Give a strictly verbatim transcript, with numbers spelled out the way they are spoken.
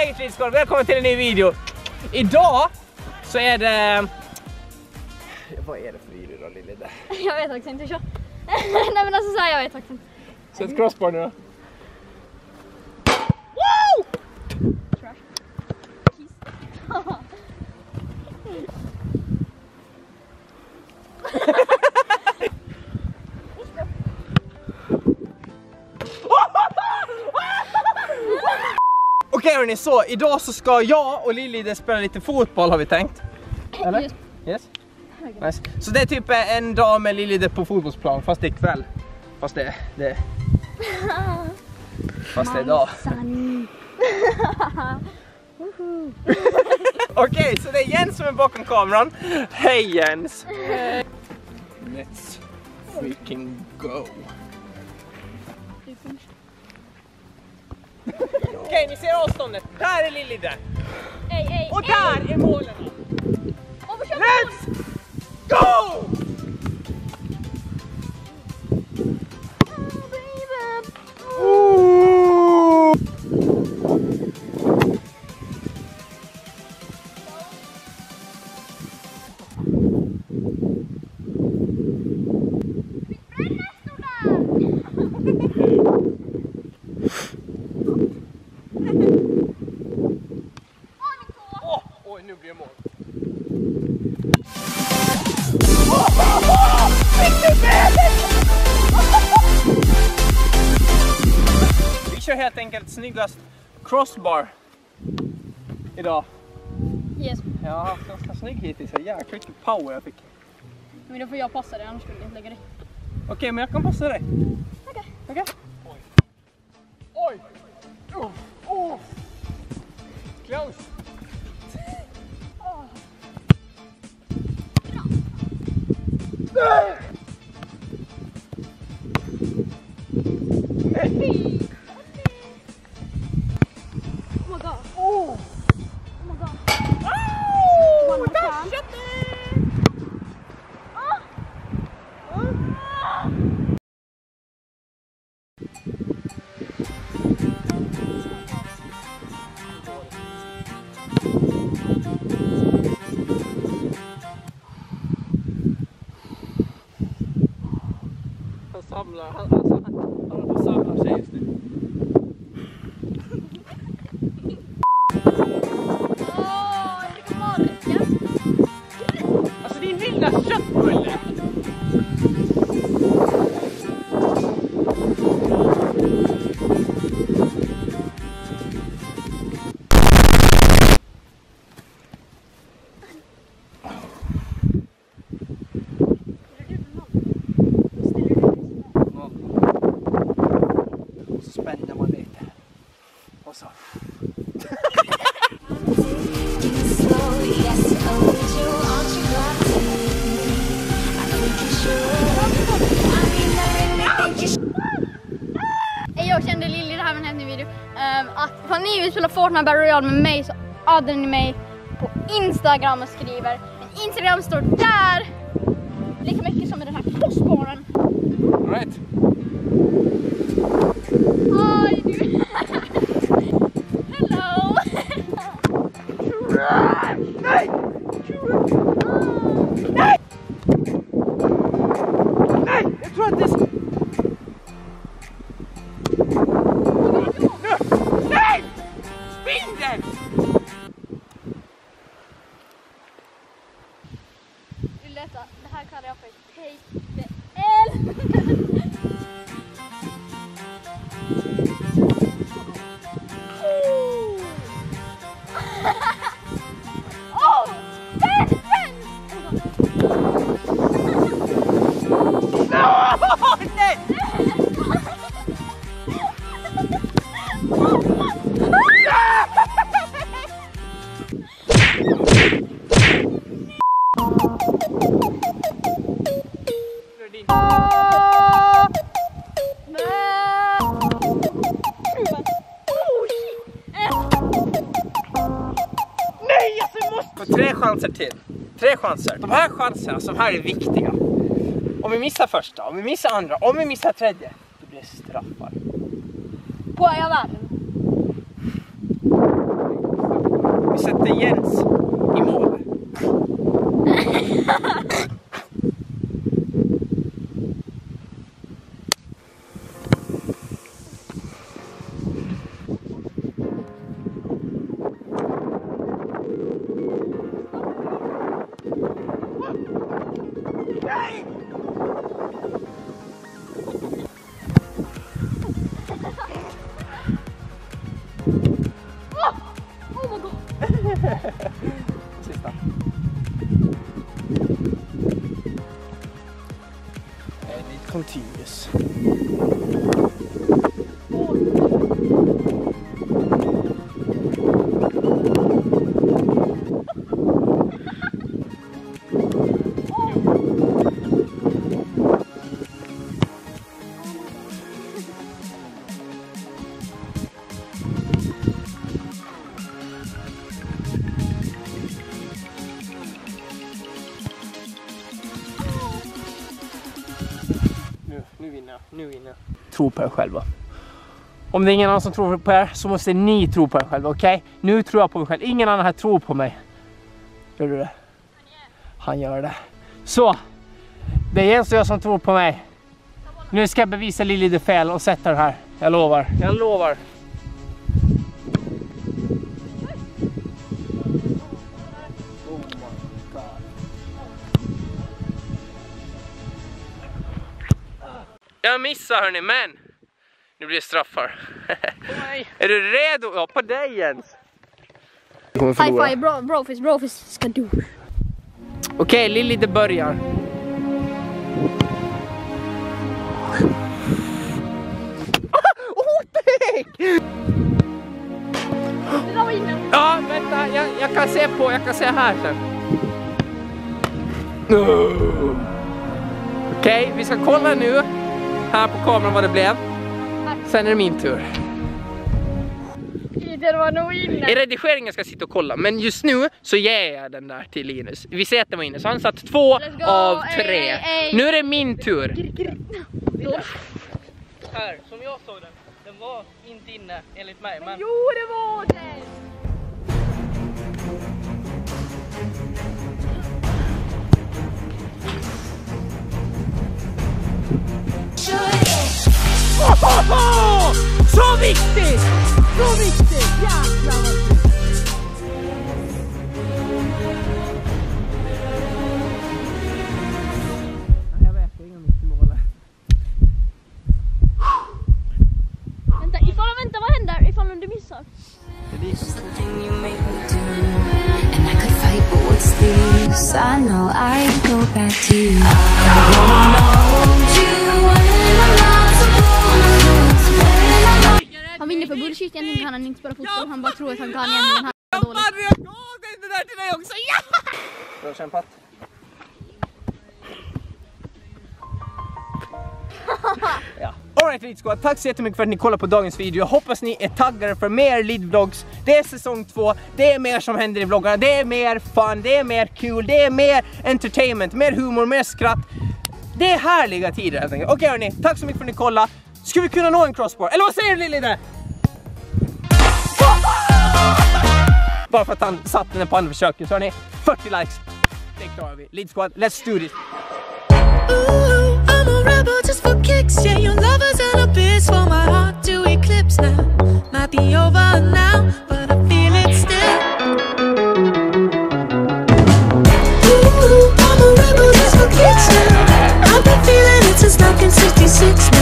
Hej Flitskål, välkommen till en ny video. Idag så är det... Vad är det för video då, Lille? Jag vet faktiskt inte, kör. Nej men alltså så här, jag vet faktiskt inte. Sätt crossbar nu då. Woo! Trash. Kiss. Okej hörni, så idag så ska jag och Lille spela lite fotboll har vi tänkt. Eller? Yes. Yes. Nice. Så det är typ en dag med Lille på fotbollsplan, fast det är kväll. Fast det det Fast det är dag. Okej, så det är Jens som är bakom kameran. Hej Jens! Let's freaking go! Okej, ni ser avståndet. Där är Lille där. Ej, ej, Och där ej. är målen. Oh, vad kör vi? Let's go! Ooh. Åh, oj, nu blir det mål. Vi kör helt enkelt snyggast crossbar idag. Yes. Jag har haft ganska snygg hittills, så jäkla mycket power jag fick. Men då får jag passa dig, annars skulle jag inte lägga dig. Okej, okay, men jag kan passa dig. Okej. Okej. Oj. Oj. Oh. Oh. Close. Oh. Nej. Oh my god. Oh. Oh my god. Oh, One more där time. shot it. Ah. Ah. Han samlar, han, alltså, han, han håller på att samla sig just nu. Åh, jag tycker marken. Alltså din lilla köttbulle! Och så spänner man lite. Och så. Jag kände Lille, det här var en helt ny video, um, att ifall ni vill spela Fortnite Battle Royale med mig så addar ni mig på Instagram och skriver. Min Instagram står där, lika mycket som med den här crossbaren. All right. Oj, du. Hello. Nej! Nej! Nej! Jag tror att det är... Nej! Spindel! Vill du veta? Det här kallar jag för Take the L. Oh! Den! Den! Nej! Nej, alltså jag måste... Tre chanser till. Tre chanser. De här chanserna som här är viktiga. Om vi missar första, om vi missar andra, om vi missar tredje, då blir det straffar. På jag världen. Sista. Edit continuous. Nu vinner jag, nu vinner jag. Tro på er själva. Om det är ingen annan som tror på er så måste ni tro på er själva, okej? Okay? Nu tror jag på mig själv. Ingen annan här tror på mig. Gör du det? Han gör det. Så, det är Jens och jag som tror på mig. Nu ska jag bevisa Lili det fel och sätta det här. Jag lovar, jag lovar. Oh my God. Jag missar hörni, men nu blir det straffar. Är du redo? Ja, på dig Jens. High five, bro, brofist, brofist ska du. Okej, okay, Lili det börjar. Oh, det var inne. Ja, vänta, jag, jag kan se på, jag kan se här sen. Okej, okay, vi ska kolla nu här på kameran vad det blev. Sen är det min tur. Det var nog inne. I redigeringen ska jag sitta och kolla. Men just nu så ger jag den där till Linus. Vi ser att det var inne. Så han satt två av tre. Ej, ej. Nu är det min tur. Här, som jag såg den. Den var inte inne enligt mig. Men... Jo, det var den. Oh, oh, oh! Så viktigt! Så viktigt! Jävlar vad viktigt! Jag vet, det är inga mitt mål. Vänta, ifall, vänta, vad händer ifall du missar? Det är I know I go back to you. I wanna hold you when I'm not supposed to. Han vinner för bullshit, egentligen kan han inte spela fotboll. Han bara tror att han kan, egentligen han är dålig. Jag gav dig det där till dig också, ja! Bra kämpat. Ja. Alright Lead Squad, tack så jättemycket för att ni kollar på dagens video. Jag hoppas ni är taggade för mer Lead Vlogs. Det är säsong två, det är mer som händer i vloggarna. Det är mer fun, det är mer kul, det är mer entertainment, mer humor, mer skratt. Det är härliga tider helt enkelt. Okej hörni, tack så mycket för att ni kollade. Ska vi kunna nå en crossbar? Eller vad säger du Lili där? Bara för att han satte den på andra försöket. Så hörni, fyrtio likes. Det klarar vi. Lead Squad, let's do this. Ooh, I'm a rebel just for kicks. Yeah, your lover's an abyss for my heart to eclipse now. Might be over now, but I feel it still. Ooh, I'm a rebel just for kicks now. I've been feeling it since nineteen sixty-six.